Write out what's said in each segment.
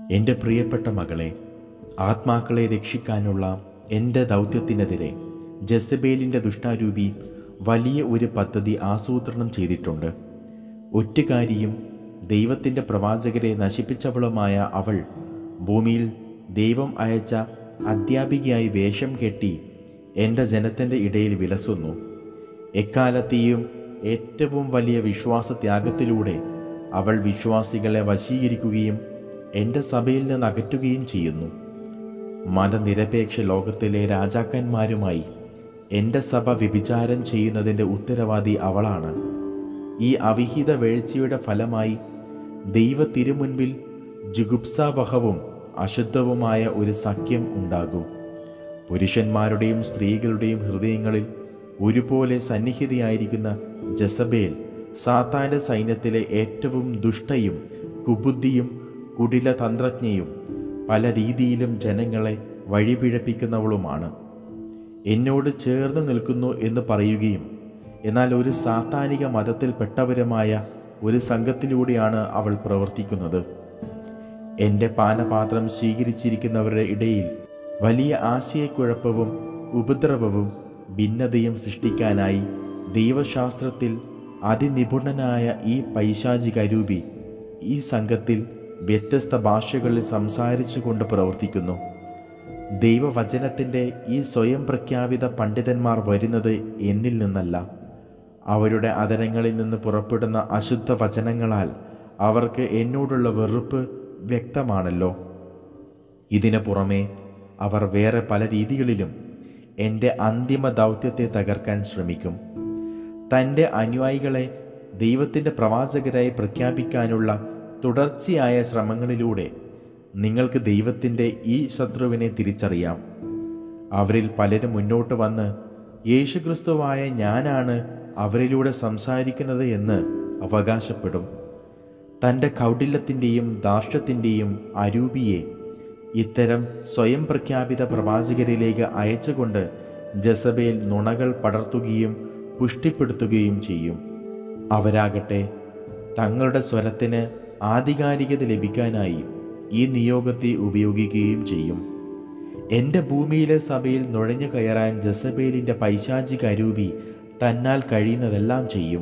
എൻ്റെ പ്രിയപ്പെട്ട മകളെ, ആത്മാക്കളെ രക്ഷിക്കാനുള്ള എൻ്റെ ദൗത്യത്തിനെതിരെ ജെസബേലിൻ്റെ ദുഷ്ടാരൂപി വലിയ ഒരു പദ്ധതി ആസൂത്രണം ചെയ്തിട്ടുണ്ട്. ഒറ്റുകാരിയും ദൈവത്തിൻ്റെ പ്രവാചകരെ നശിപ്പിച്ചവളുമായ അവൾ ഭൂമിയിൽ ദൈവം അയച്ച അധ്യാപികയായി വേഷം കെട്ടി എൻ്റെ ജനത്തിൻ്റെ ഇടയിൽ വിലസുന്നു. എക്കാലത്തെയും ഏറ്റവും വലിയ വിശ്വാസത്യാഗത്തിലൂടെ അവൾ വിശ്വാസികളെ വശീകരിക്കുകയും എൻ്റെ സഭയിൽ നിന്ന് അകറ്റുകയും ചെയ്യുന്നു. മതനിരപേക്ഷ ലോകത്തിലെ രാജാക്കന്മാരുമായി എൻ്റെ സഭ വ്യഭിചാരം ചെയ്യുന്നതിൻ്റെ ഉത്തരവാദി അവളാണ്. ഈ അവിഹിത വീഴ്ചയുടെ ഫലമായി ദൈവ തിരുമുൻപിൽ ജുഗുപ്സാവഹവും അശുദ്ധവുമായ ഒരു സഖ്യം ഉണ്ടാകും. പുരുഷന്മാരുടെയും സ്ത്രീകളുടെയും ഹൃദയങ്ങളിൽ ഒരുപോലെ സന്നിഹിതയായിരിക്കുന്ന ജെസബേൽ സാത്താൻ്റെ സൈന്യത്തിലെ ഏറ്റവും ദുഷ്ടയും കുബുദ്ധിയും കുടില തന്ത്രജ്ഞയും പല രീതിയിലും ജനങ്ങളെ വഴിപിഴപ്പിക്കുന്നവളുമാണ്. എന്നോട് ചേർന്ന് നിൽക്കുന്നു എന്ന് പറയുകയും എന്നാൽ ഒരു സാത്താനിക മതത്തിൽപ്പെട്ടവരുമായ ഒരു സംഘത്തിലൂടെയാണ് അവൾ പ്രവർത്തിക്കുന്നത്. എൻ്റെ പാനപാത്രം സ്വീകരിച്ചിരിക്കുന്നവരുടെ ഇടയിൽ വലിയ ആശയക്കുഴപ്പവും ഉപദ്രവവും ഭിന്നതയും സൃഷ്ടിക്കാനായി ദൈവശാസ്ത്രത്തിൽ അതിനിപുണനായ ഈ പൈശാചികരൂപി ഈ സംഘത്തിൽ വ്യത്യസ്ത ഭാഷകളിൽ സംസാരിച്ചു കൊണ്ട് പ്രവർത്തിക്കുന്നു. ദൈവവചനത്തിൻ്റെ ഈ സ്വയം പ്രഖ്യാപിത പണ്ഡിതന്മാർ വരുന്നത് എന്നിൽ നിന്നല്ല. അവരുടെ അധരങ്ങളിൽ നിന്ന് പുറപ്പെടുന്ന അശുദ്ധ വചനങ്ങളാൽ അവർക്ക് എന്നോടുള്ള വെറുപ്പ് വ്യക്തമാണല്ലോ. ഇതിനു പുറമെ അവർ വേറെ പല രീതികളിലും എൻ്റെ അന്തിമ ദൗത്യത്തെ തകർക്കാൻ ശ്രമിക്കും. തൻ്റെ അനുയായികളെ ദൈവത്തിൻ്റെ പ്രവാചകരായി പ്രഖ്യാപിക്കാനുള്ള തുടർച്ചയായ ശ്രമങ്ങളിലൂടെ നിങ്ങൾക്ക് ദൈവത്തിൻ്റെ ഈ ശത്രുവിനെ തിരിച്ചറിയാം. അവരിൽ പലരും മുന്നോട്ട് വന്ന് യേശുക്രിസ്തുവായ ഞാനാണ് അവരിലൂടെ സംസാരിക്കുന്നത് എന്ന് അവകാശപ്പെടും. തൻ്റെ കൗടില്യത്തിൻ്റെയും ധാർഷ്ട്യത്തിൻ്റെയും അരൂപിയെ ഇത്തരം സ്വയം പ്രഖ്യാപിത പ്രവാചകരിലേക്ക് അയച്ചുകൊണ്ട് ജെസബേൽ നുണകൾ പടർത്തുകയും പുഷ്ടിപ്പെടുത്തുകയും ചെയ്യും. അവരാകട്ടെ തങ്ങളുടെ സ്വരത്തിന് ആധികാരികത ലഭിക്കാനായി ഈ നിയോഗത്തെ ഉപയോഗിക്കുകയും ചെയ്യും. എൻ്റെ ഭൂമിയിലെ സഭയിൽ നുഴഞ്ഞു കയറാൻ ജെസബേലിൻ്റെ പൈശാചിക അരൂപി തന്നാൽ കഴിയുന്നതെല്ലാം ചെയ്യും.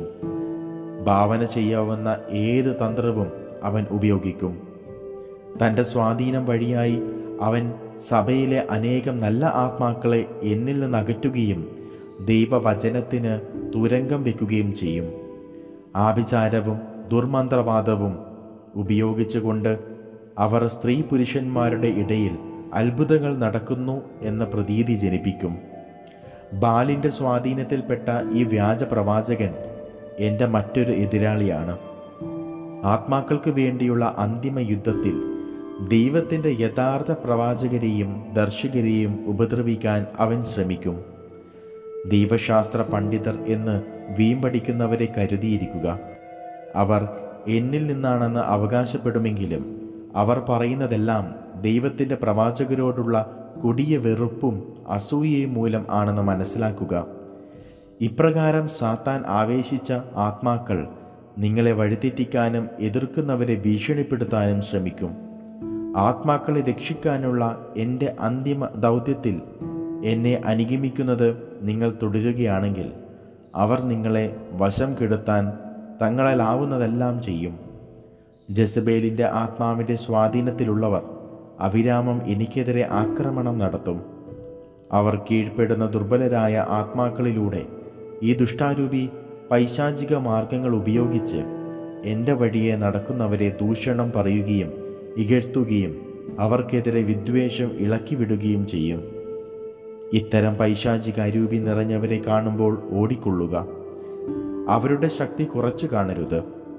ഭാവന ചെയ്യാവുന്ന ഏത് തന്ത്രവും അവൻ ഉപയോഗിക്കും. തൻ്റെ സ്വാധീനം വഴിയായി അവൻ സഭയിലെ അനേകം നല്ല ആത്മാക്കളെ എന്നിൽ നിന്ന് അകറ്റുകയും ദൈവവചനത്തിന് തുരങ്കം വയ്ക്കുകയും ചെയ്യും. ആഭിചാരവും ദുർമന്ത്രവാദവും ഉപയോഗിച്ചുകൊണ്ട് അവർ സ്ത്രീ പുരുഷന്മാരുടെ ഇടയിൽ അത്ഭുതങ്ങൾ നടക്കുന്നു എന്ന പ്രതീതി ജനിപ്പിക്കും. ബാലിൻ്റെ സ്വാധീനത്തിൽപ്പെട്ട ഈ വ്യാജ പ്രവാചകൻ എൻ്റെ മറ്റൊരു എതിരാളിയാണ്. ആത്മാക്കൾക്ക് വേണ്ടിയുള്ള അന്തിമ യുദ്ധത്തിൽ ദൈവത്തിൻ്റെ യഥാർത്ഥ പ്രവാചകരെയും ദർശകരെയും ഉപദ്രവിക്കാൻ അവൻ ശ്രമിക്കും. ദൈവശാസ്ത്ര പണ്ഡിതർ എന്ന് വീമ്പടിക്കുന്നവരെ കരുതിയിരിക്കുക. അവർ എന്നിൽ നിന്നാണെന്ന് അവകാശപ്പെടുമെങ്കിലും അവർ പറയുന്നതെല്ലാം ദൈവത്തിൻ്റെ പ്രവാചകരോടുള്ള കൊടിയ വെറുപ്പും അസൂയയും മൂലം ആണെന്ന് മനസ്സിലാക്കുക. ഇപ്രകാരം സാത്താൻ ആവേശിച്ച ആത്മാക്കൾ നിങ്ങളെ വഴിതെറ്റിക്കാനും എതിർക്കുന്നവരെ ഭീഷണിപ്പെടുത്താനും ശ്രമിക്കും. ആത്മാക്കളെ രക്ഷിക്കാനുള്ള എൻ്റെ അന്തിമ ദൗത്യത്തിൽ എന്നെ അനുഗമിക്കുന്നത് നിങ്ങൾ തുടരുകയാണെങ്കിൽ അവർ നിങ്ങളെ വശം കെടുത്താൻ തങ്ങളാലാവുന്നതെല്ലാം ചെയ്യും. ജെസബേലിൻ്റെ ആത്മാവിൻ്റെ സ്വാധീനത്തിലുള്ളവർ അവിരാമം എനിക്കെതിരെ ആക്രമണം നടത്തും. അവർ കീഴ്പ്പെടുന്ന ദുർബലരായ ആത്മാക്കളിലൂടെ ഈ ദുഷ്ടാരൂപി പൈശാചിക മാർഗങ്ങൾ ഉപയോഗിച്ച് എൻ്റെ വഴിയെ നടക്കുന്നവരെ ദൂഷണം പറയുകയും ഇകഴ്ത്തുകയും അവർക്കെതിരെ വിദ്വേഷം ഇളക്കിവിടുകയും ചെയ്യും. ഇത്തരം പൈശാചിക അരൂപി നിറഞ്ഞവരെ കാണുമ്പോൾ ഓടിക്കൊള്ളുക. അവരുടെ ശക്തി കുറച്ചു കാണരുത്.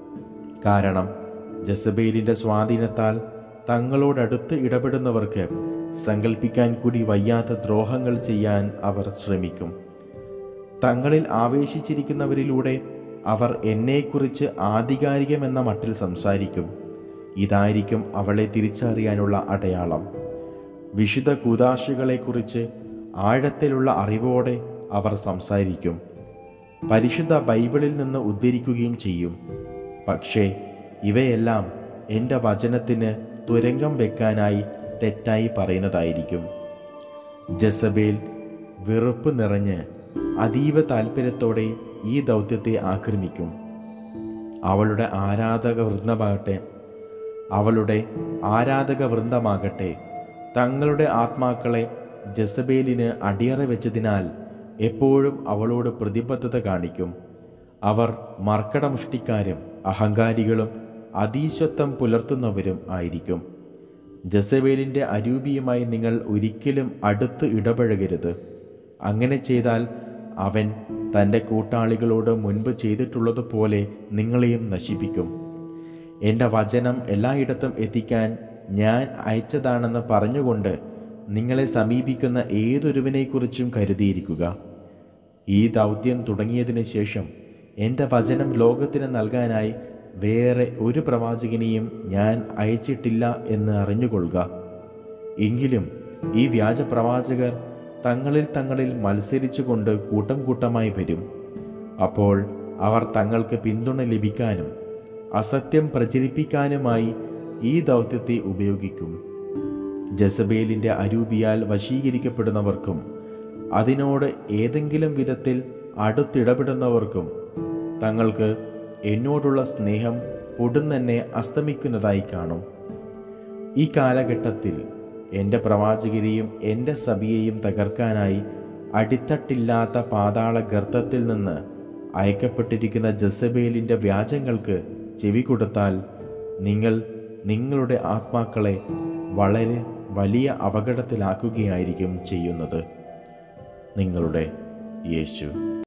കാരണം ജെസബേലിൻ്റെ സ്വാധീനത്താൽ തങ്ങളോടടുത്ത് ഇടപെടുന്നവർക്ക് സങ്കല്പിക്കാൻ കൂടി വയ്യാത്ത ദ്രോഹങ്ങൾ ചെയ്യാൻ അവർ ശ്രമിക്കും. തങ്ങളിൽ ആവേശിച്ചിരിക്കുന്നവരിലൂടെ അവർ എന്നെക്കുറിച്ച് ആധികാരികമെന്ന മട്ടിൽ സംസാരിക്കും. ഇതായിരിക്കും അവളെ തിരിച്ചറിയാനുള്ള അടയാളം. വിശുദ്ധ കൂദാശകളെക്കുറിച്ച് ആഴത്തിലുള്ള അറിവോടെ അവർ സംസാരിക്കും. പരിശുദ്ധ ബൈബിളിൽ നിന്ന് ഉദ്ധരിക്കുകയും ചെയ്യും. പക്ഷേ ഇവയെല്ലാം എൻ്റെ വചനത്തിന് തുരങ്കം വെക്കാനായി തെറ്റായി പറയുന്നതായിരിക്കും. ജസബേൽ വെറുപ്പ് നിറഞ്ഞ് അതീവ താല്പര്യത്തോടെ ഈ ദൗത്യത്തെ ആക്രമിക്കും. അവളുടെ ആരാധക വൃന്ദമാകട്ടെ തങ്ങളുടെ ആത്മാക്കളെ ജസബേലിന് അടിയറ വെച്ചതിനാൽ എപ്പോഴും അവളോട് പ്രതിബദ്ധത കാണിക്കും. അവർ മർക്കടമുഷ്ടിക്കാരും അഹങ്കാരികളും അതീശത്വം പുലർത്തുന്നവരും ആയിരിക്കും. ജസബേലിൻ്റെ അരൂപിയുമായി നിങ്ങൾ ഒരിക്കലും അടുത്ത് ഇടപഴകരുത്. അങ്ങനെ ചെയ്താൽ അവൻ തൻ്റെ കൂട്ടാളികളോട് മുൻപ് ചെയ്തിട്ടുള്ളതുപോലെ നിങ്ങളെയും നശിപ്പിക്കും. എൻ്റെ വചനം എല്ലായിടത്തും എത്തിക്കാൻ ഞാൻ അയച്ചതാണെന്ന് പറഞ്ഞുകൊണ്ട് നിങ്ങളെ സമീപിക്കുന്ന ഏതൊരുവനെക്കുറിച്ചും കരുതിയിരിക്കുക. ഈ ദൗത്യം തുടങ്ങിയതിന് ശേഷം എൻ്റെ വചനം ലോകത്തിന് നൽകാനായി വേറെ ഒരു പ്രവാചകനെയും ഞാൻ അയച്ചിട്ടില്ല എന്ന് അറിഞ്ഞുകൊള്ളുക. എങ്കിലും ഈ വ്യാജ പ്രവാചകർ തങ്ങളിൽ മത്സരിച്ചുകൊണ്ട് കൂട്ടം കൂട്ടമായി വരും. അപ്പോൾ അവർ തങ്ങൾക്ക് പിന്തുണ ലഭിക്കാനും അസത്യം പ്രചരിപ്പിക്കാനുമായി ഈ ദൗത്യത്തെ ഉപയോഗിക്കും. ജസബേലിൻ്റെ അരൂപിയാൽ വശീകരിക്കപ്പെടുന്നവർക്കും അതിനോട് ഏതെങ്കിലും വിധത്തിൽ അടുത്തിടപെടുന്നവർക്കും തങ്ങൾക്ക് എന്നോടുള്ള സ്നേഹം പൊടുന്നന്നെ അസ്തമിക്കുന്നതായി കാണും. ഈ കാലഘട്ടത്തിൽ എൻ്റെ പ്രവാചകരെയും എൻ്റെ സഭയെയും തകർക്കാനായി അടിത്തട്ടില്ലാത്ത പാതാള ഗർത്തത്തിൽ നിന്ന് അയക്കപ്പെട്ടിരിക്കുന്ന ജസബേലിൻ്റെ വ്യാജങ്ങൾക്ക് ചെവി കൊടുത്താൽ നിങ്ങൾ നിങ്ങളുടെ ആത്മാക്കളെ വളരെ വലിയ അപകടത്തിലാക്കുകയായിരിക്കും ചെയ്യുന്നത്. നിങ്ങളുടെ യേശു.